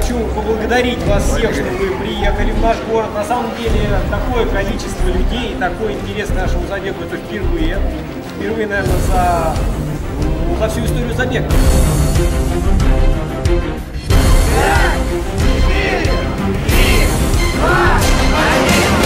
хочу поблагодарить вас всех, что вы приехали в наш город. На самом деле, такое количество людей, такой интерес к нашему забегу, это впервые. Впервые, наверное, за всю историю забега. 5, 4, 3, 2, 1.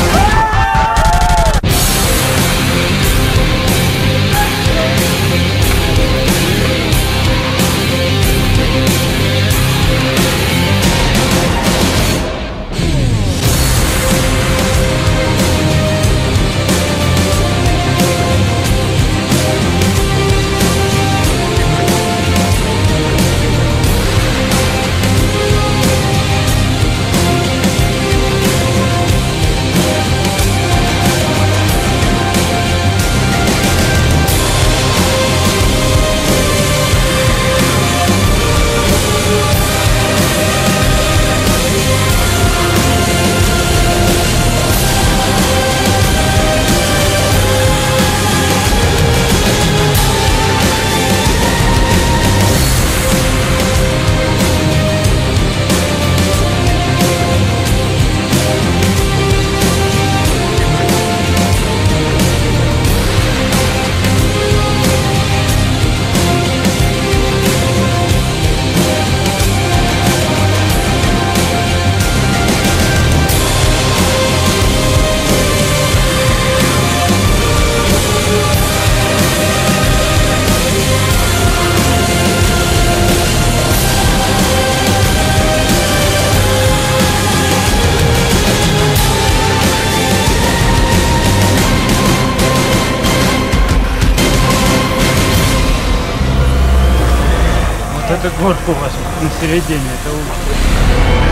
Это горка у вас на середине, это лучше.